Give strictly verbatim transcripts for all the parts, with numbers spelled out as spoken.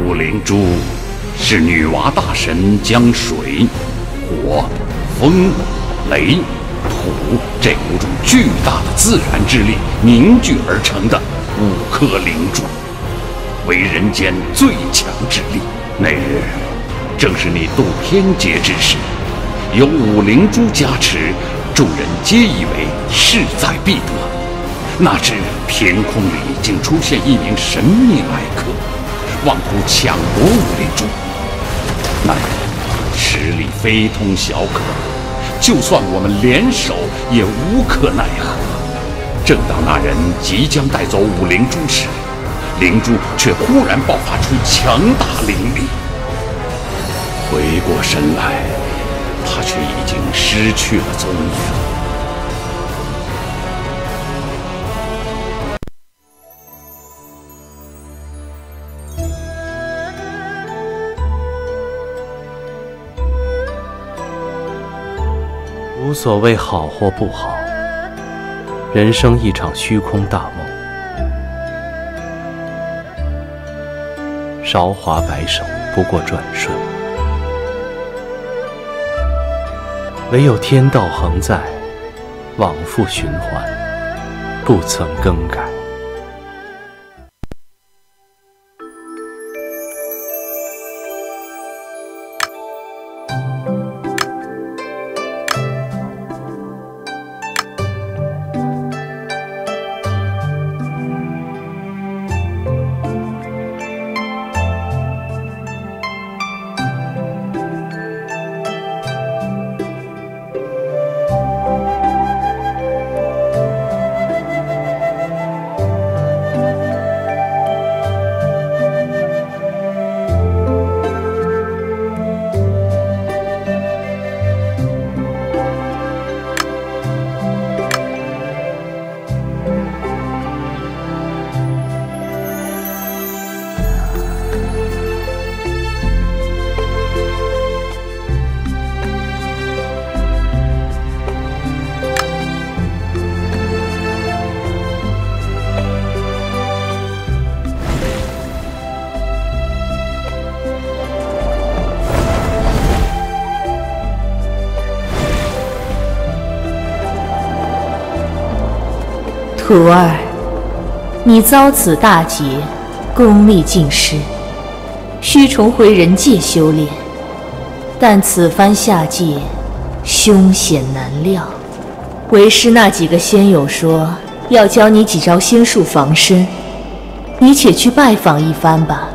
五灵珠是女娲大神将水、火、风、雷、土这五种巨大的自然之力凝聚而成的五颗灵珠，为人间最强之力。那日正是你渡天劫之时，有五灵珠加持，众人皆以为势在必得。哪知天空里竟出现一名神秘来客，妄图抢夺五灵珠。那人实力非同小可，就算我们联手也无可奈何。正当那人即将带走五灵珠时，灵珠却忽然爆发出强大灵力。回过神来，他却已经失去了踪影。 无所谓好或不好，人生一场虚空大梦。韶华白首，不过转瞬。唯有天道恒在，往复循环，不曾更改。 徒儿，你遭此大劫，功力尽失，需重回人界修炼。但此番下界，凶险难料。为师那几个仙友说，要教你几招仙术防身，你且去拜访一番吧。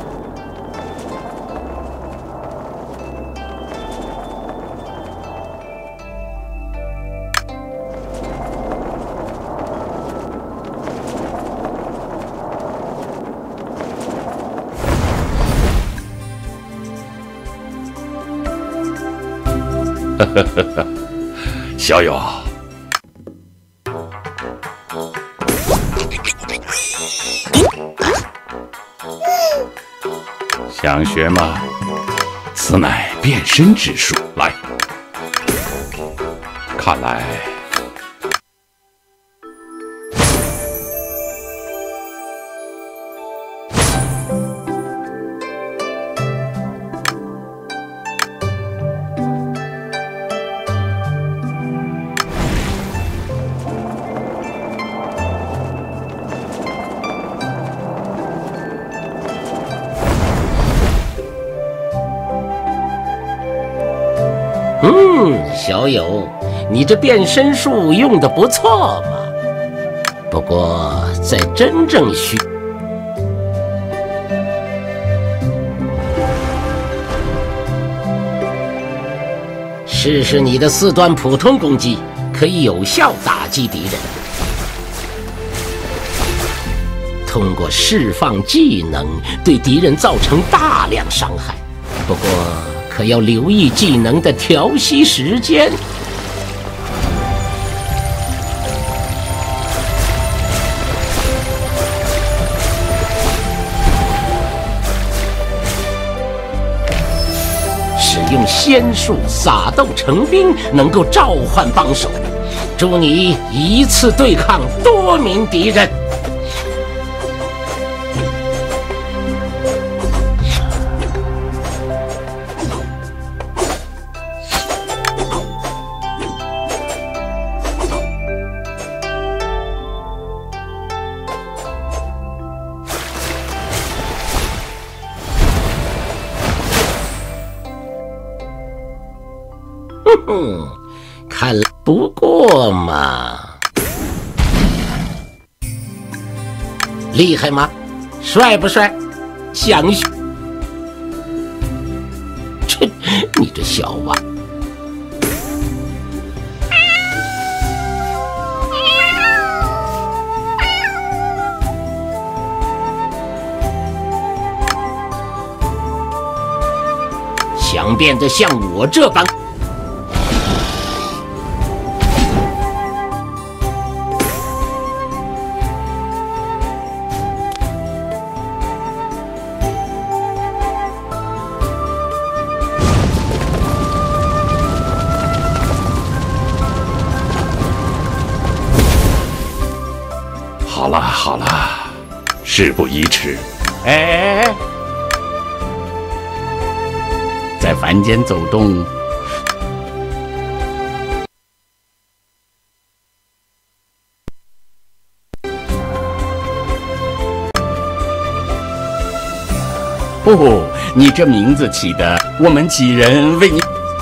呵呵呵，小友，想学吗？此乃变身之术。来，看来嗯，小友，你这变身术用得不错嘛。不过，在真正需试试你的四段普通攻击，可以有效打击敌人。通过释放技能，对敌人造成大量伤害。不过，可要留意技能的调息时间。使用仙术撒豆成兵，能够召唤帮手，助你一次对抗多名敌人。 哼哼，看来不过嘛，厉害吗？帅不帅？想学？切，你这小娃！想变得像我这般？ 好了好了，事不宜迟。哎哎哎！在凡间走动，哦，你这名字起的，我们几人为你。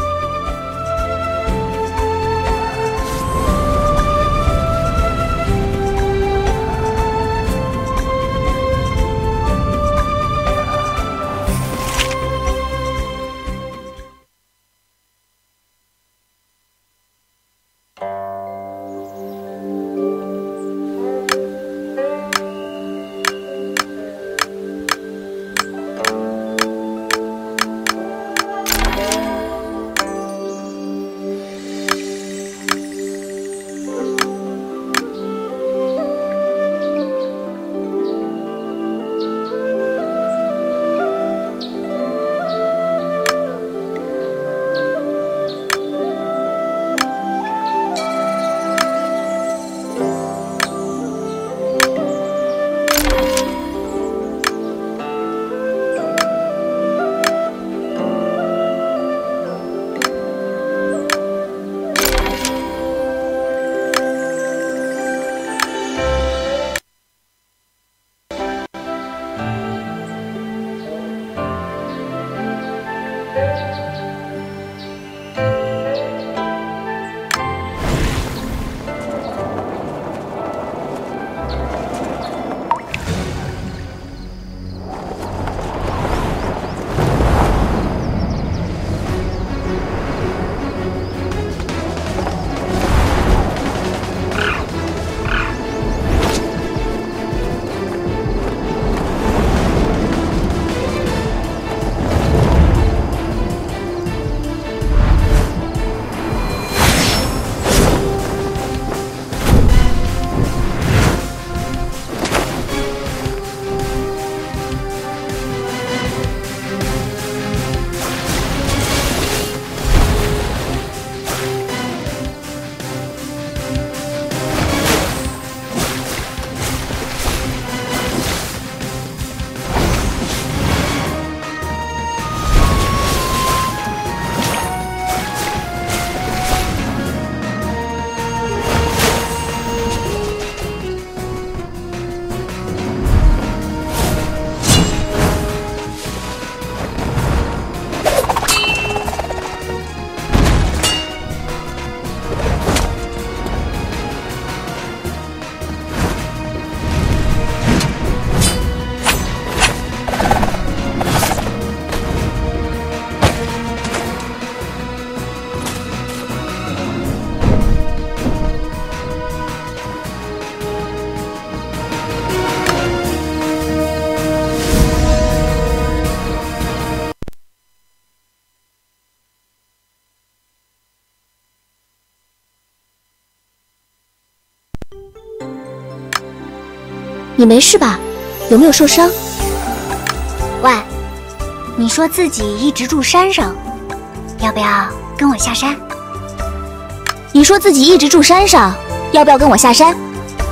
你没事吧？有没有受伤？ 喂，你说自己一直住山上，要不要跟我下山？ 你说自己一直住山上，要不要跟我下山？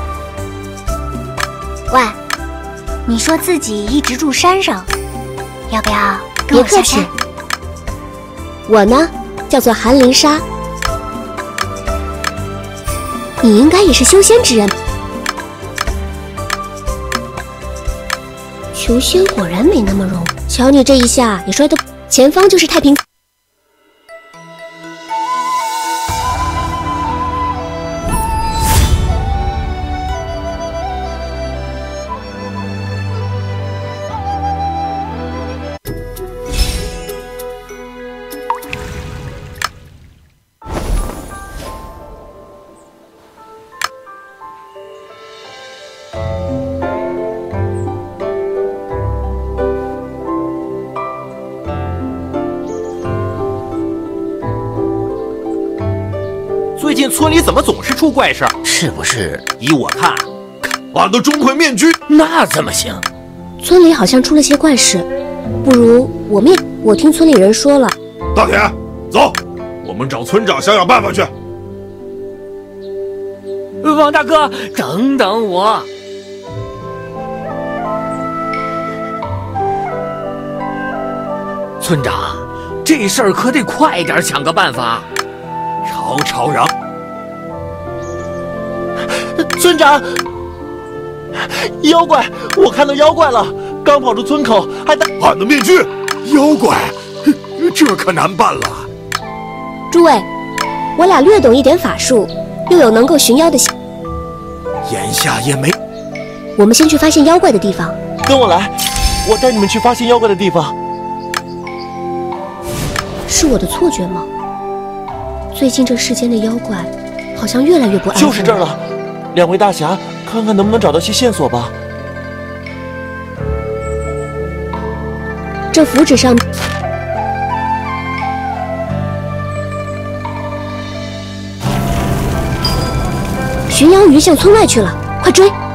喂，你说自己一直住山上，要不要跟别客气我下山？ 我呢，叫做韩灵莎，你应该也是修仙之人。求仙果然没那么容易，瞧你这一下也摔得，前方就是太平。 近村里怎么总是出怪事儿？ 是不是？ 依我看， 俺的钟馗面具那怎么行？ 村里好像出了些怪事，不如我们也……我听村里人说了。 大铁，走，我们找村长想想办法去。 王大哥，等等我。村长，这事儿可得快点想个办法。吵吵嚷！ 村长，妖怪！我看到妖怪了，刚跑出村口，还带俺的面具。妖怪，这可难办了。 诸位，我俩略懂一点法术，又有能够寻妖的心， 眼下也没。 我们先去发现妖怪的地方。 跟我来，我带你们去发现妖怪的地方。 是我的错觉吗？最近这世间的妖怪好像越来越不安分。 就是这儿了，两位大侠，看看能不能找到些线索吧。 这符纸上，巡妖鱼向村外去了，快追！